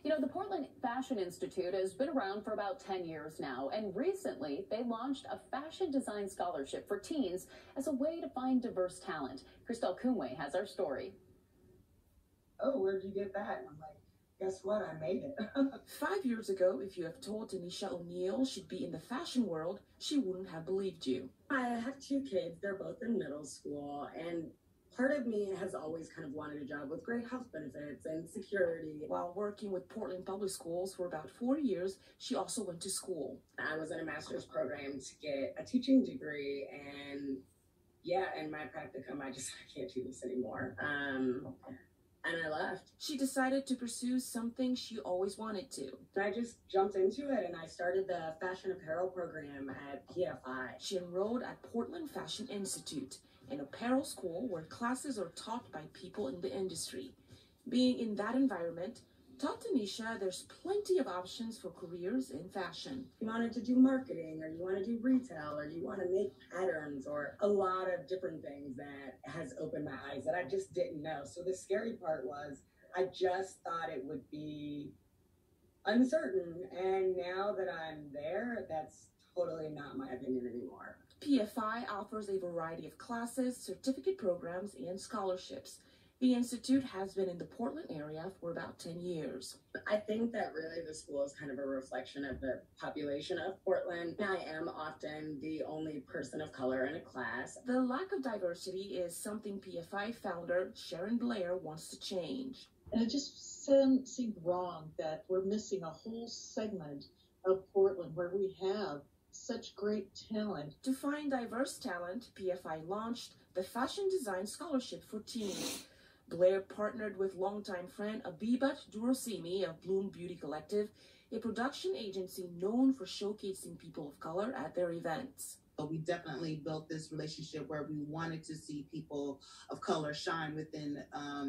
You know, the Portland Fashion Institute has been around for about 10 years now, and recently they launched a fashion design scholarship for teens as a way to find diverse talent. Christelle Koumoué has our story. Oh, where'd you get that? And I'm like, guess what? I made it. 5 years ago, if you have told Taneshia O'Neil she'd be in the fashion world, she wouldn't have believed you. I have two kids. They're both in middle school, and part of me has always kind of wanted a job with great health benefits and security. While working with Portland Public Schools for about 4 years, she also went to school. I was in a master's program to get a teaching degree, and yeah, in my practicum, I can't do this anymore. And I left. She decided to pursue something she always wanted to. I just jumped into it, and I started the fashion apparel program at PFI. She enrolled at Portland Fashion Institute, an apparel school where classes are taught by people in the industry. Being in that environment taught Taneshia there's plenty of options for careers in fashion. You wanted to do marketing, or you want to do retail, or you want to make patterns, or a lot of different things that has opened my eyes that I just didn't know. So the scary part was I just thought it would be uncertain, and now that I'm there, that's totally not my opinion anymore. PFI offers a variety of classes, certificate programs, and scholarships. The Institute has been in the Portland area for about 10 years. I think that really the school is kind of a reflection of the population of Portland. I am often the only person of color in a class. The lack of diversity is something PFI founder Sharon Blair wants to change. And it just seemed wrong that we're missing a whole segment of Portland where we have such great talent. To find diverse talent, PFI launched the Fashion Design Scholarship for Teens. Blair partnered with longtime friend Abibat Durosimi of Bloom Beauty Collective, a production agency known for showcasing people of color at their events. So we definitely built this relationship where we wanted to see people of color shine within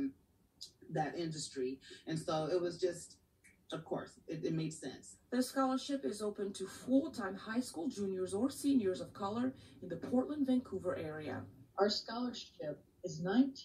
that industry. And so it was just, of course, it made sense. The scholarship is open to full-time high school juniors or seniors of color in the Portland-Vancouver area. Our scholarship is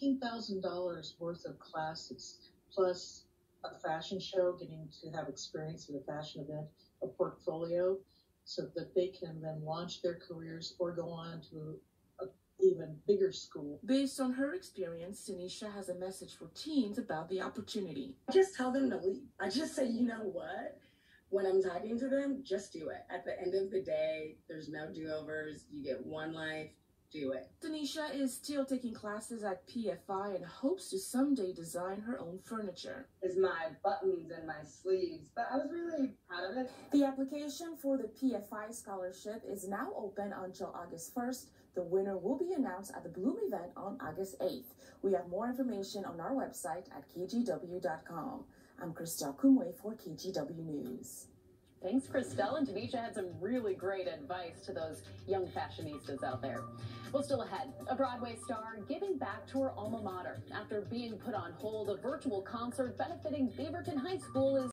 $19,000 worth of classes, plus a fashion show, getting to have experience at a fashion event, a portfolio, so that they can then launch their careers or go on to an even bigger school. Based on her experience, Taneshia has a message for teens about the opportunity. I just tell them to leave. I just say, you know what? When I'm talking to them, just do it. At the end of the day, there's no do-overs. You get one life. Do it. Taneshia is still taking classes at PFI and hopes to someday design her own furniture. Is my buttons and my sleeves, but I was really proud of it. The application for the PFI scholarship is now open until August 1st. The winner will be announced at the Bloom event on August 8th. We have more information on our website at KGW.com. I'm Christelle Koumoué for KGW News. Thanks, Christelle. And Taneshia had some really great advice to those young fashionistas out there. Well, still ahead, a Broadway star giving back to her alma mater. After being put on hold, a virtual concert benefiting Beaverton High School is